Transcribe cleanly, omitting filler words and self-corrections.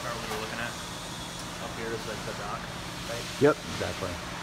Are we looking at? Up here is like the dock, right? Yep, exactly.